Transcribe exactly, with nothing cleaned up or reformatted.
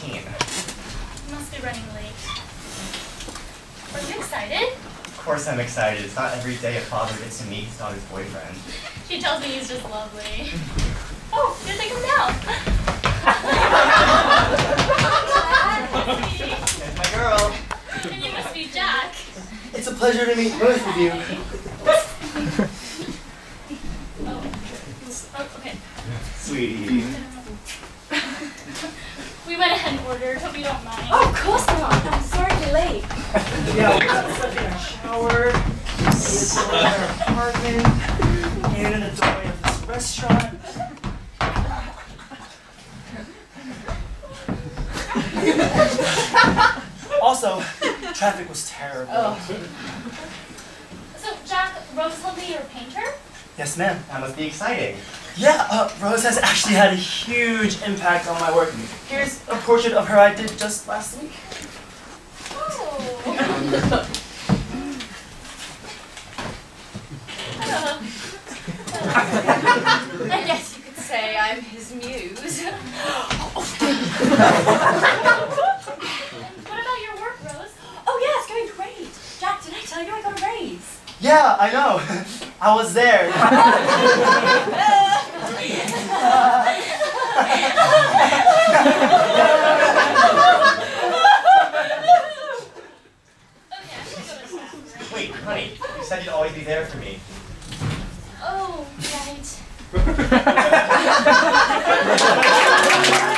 mean? You must be running late. Are you excited? Of course I'm excited. It's not every day a father gets to meet his daughter's boyfriend. She tells me he's just lovely. Oh, here they come down. There's my girl. And you must be Jack. It's a pleasure to meet both of you. Oh, oh okay. Sweetie. We went ahead and ordered. Hope you don't mind. Oh, of course not. I'm sorry to be late. Yeah, we got stuff in our shower, it's in our apartment, and in the doorway of this restaurant. Also, traffic was terrible. Oh. So, Jack, Rose told me you're a painter? Yes, ma'am. That must be exciting. Yeah, uh, Rose has actually had a huge impact on my work. Here's a portrait of her I did just last week. Oh. I guess you could say I'm his muse. And what about your work, Rose? Oh yeah, it's going great. Jack, did I tell you I got a raise? Yeah, I know. I was there. Wait, honey, you said you'd always be there for me. Oh, right.